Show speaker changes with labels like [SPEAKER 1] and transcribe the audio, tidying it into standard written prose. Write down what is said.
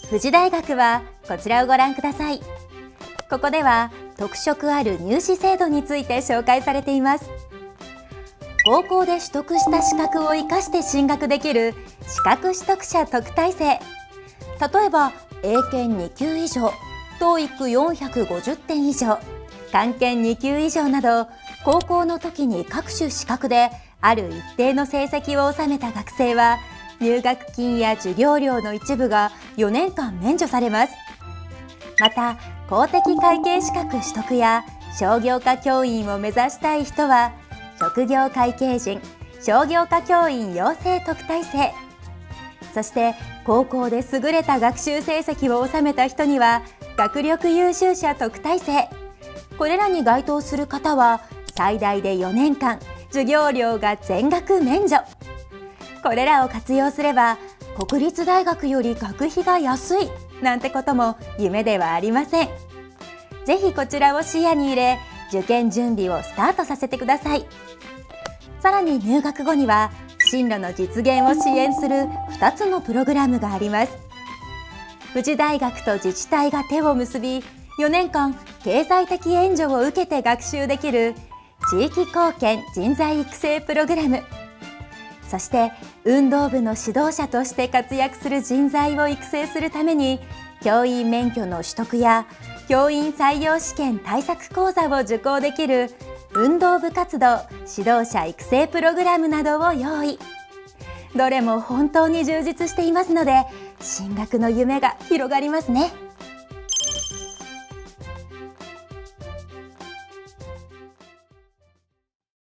[SPEAKER 1] 富士大学はこちらをご覧ください。ここでは特色ある入試制度について紹介されています。高校で取得した資格を生かして進学できる資格取得者特待生。例えば英検2級以上、TOEIC450 点以上、漢検2級以上など、高校の時に各種資格である一定の成績を収めた学生は、入学金や授業料の一部が4年間免除されます。また、公的会計資格取得や商業科教員を目指したい人は、職業会計人、商業科教員養成特待生。そして高校で優れた学習成績を収めた人には学力優秀者特待生。これらに該当する方は最大で4年間授業料が全額免除。これらを活用すれば国立大学より学費が安いなんてことも夢ではありません。ぜひこちらを視野に入れ、受験準備をスタートさせてください。さらに入学後には進路の実現を支援する2つのプログラムがあります。富士大学と自治体が手を結び、4年間経済的援助を受けて学習できる地域貢献人材育成プログラム。そして運動部の指導者として活躍する人材を育成するために、教員免許の取得や教員採用試験対策講座を受講できる運動部活動指導者育成プログラムなどを用意。どれも本当に充実していますので、進学の夢が広がりますね。